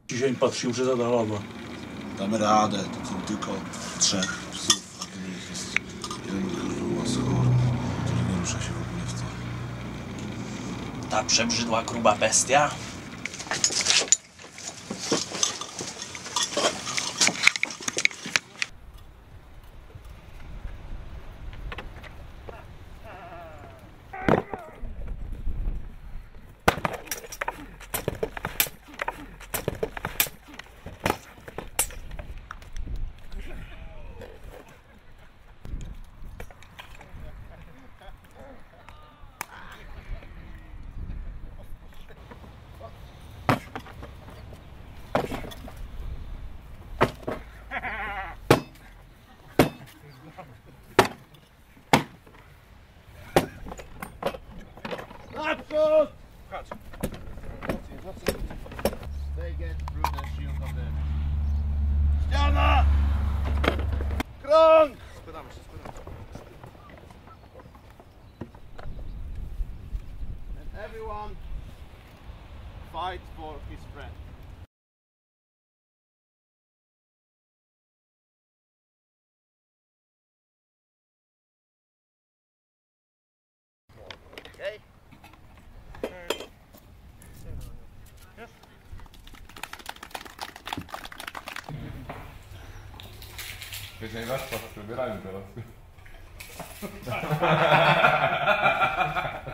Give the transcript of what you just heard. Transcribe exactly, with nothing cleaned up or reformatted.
Dzisiaj patrzy już za dalowa. Damy radę, to są tylko trzech psów, a tu ich jest jeden kurwa schor, który nie rusza się w ogóle wcale. Ta przebrzydła gruba bestia. Naprzód! Chodź. They get through the shield of them. Ściana! Krąg! Składamy się, składamy się. And everyone fight for his friend. Okay? Wiesz, nie nasz pas, przebierajmy teraz.